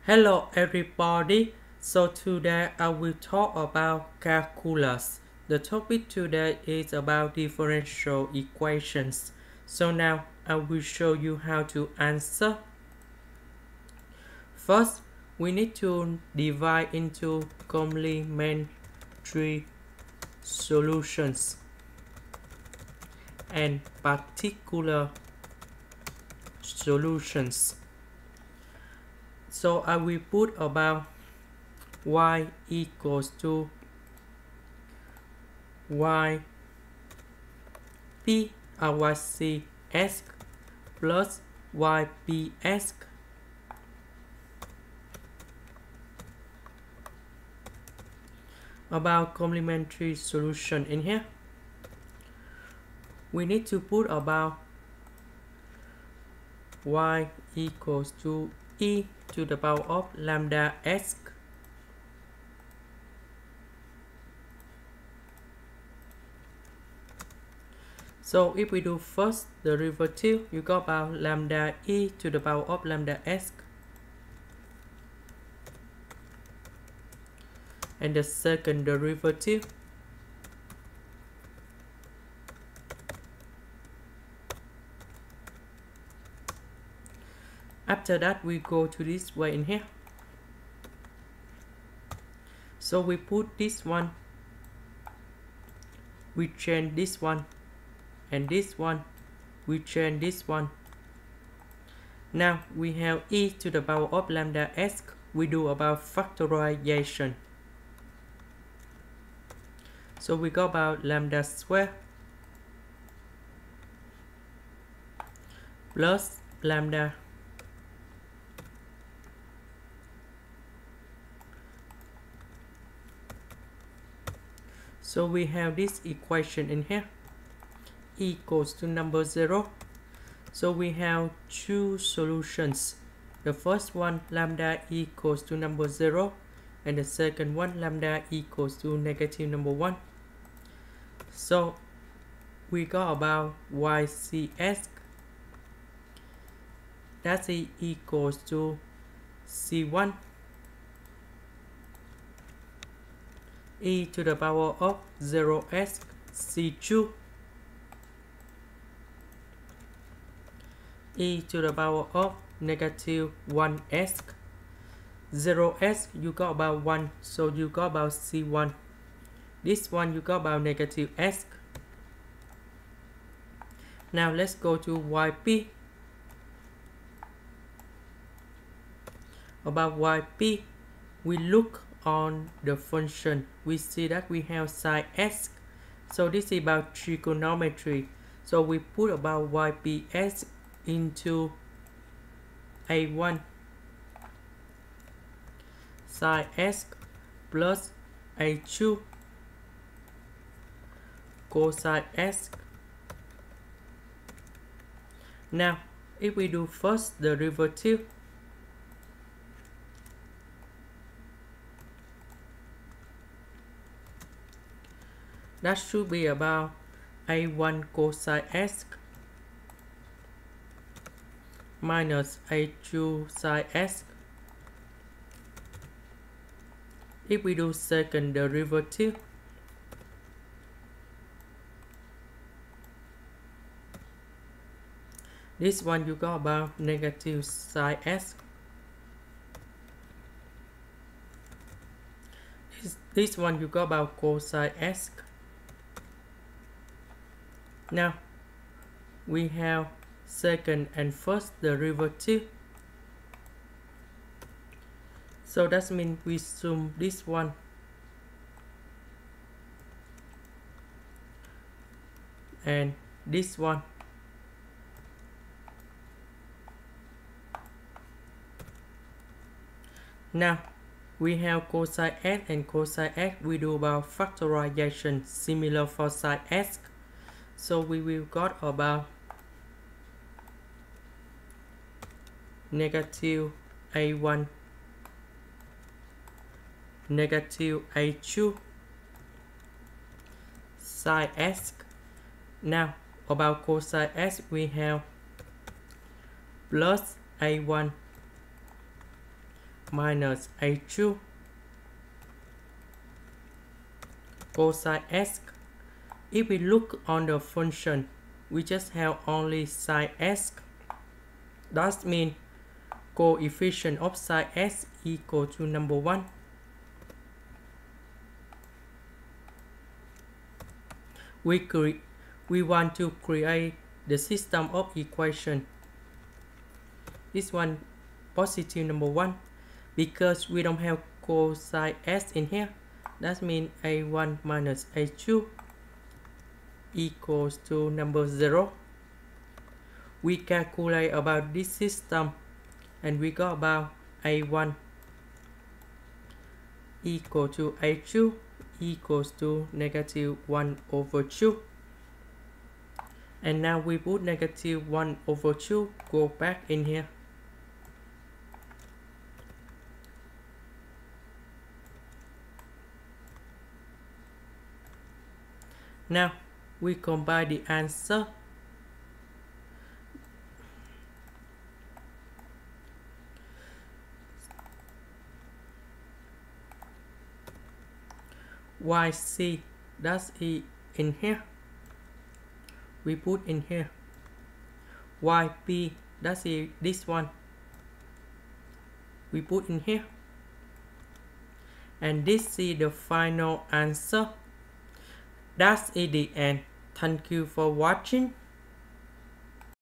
Hello everybody. So today I will talk about calculus. The topic today is about differential equations. So now I will show you how to answer. First, we need to divide into complementary solutions and particular solutions. So I will put about y equals to y p ycs plus yps about complementary solution in here. We need to put about y equals to e to the power of lambda s. So if we do first derivative, you got about lambda e to the power of lambda s. And the second derivative, after that we go to this way in here. So we put this one, we change this one, and this one, we change this one. Now we have e to the power of lambda s. We do about factorization. So we got about lambda square plus lambda so we have this equation in here equals to number 0. So we have two solutions. The first one lambda equals to number 0 and the second one lambda equals to negative number 1. So we got about ycs that's equals to c1 e to the power of 0s c2 e to the power of negative 1s. 0s you got about 1, so you got about c1. This one you got about negative s. Now let's go to yp. About yp, we look on the function, we see that we have sine s. So this is about trigonometry. So we put about yps into a1 sine s plus a2 cosine s. Now if we do first derivative, that should be about a1 cosine s minus a2 sine s. If we do second derivative, this one you got about negative sine s. This one you got about cosine s. Now we have second and first derivative. So that means we sum this one and this one. Now we have cosine s and cosine s. We do about factorization similar for sine s. So we will got about negative a1 negative a2 sine s. Now about cosine s, we have plus a1 minus a2 cosine s. If we look on the function, we just have only sine s. That means coefficient of sine s equal to number 1. We want to create the system of equation. This one positive number 1 because we don't have cosine s in here. That means a1 minus a2 equals to number 0. We calculate about this system and we got about a1 equal to a2 equals to negative 1 over 2. And now we put negative 1 over 2 go back in here. Now we combine the answer. YC, that's in here. We put in here. YP, that's this one. We put in here. And this is the final answer. That's the end. Thank you for watching.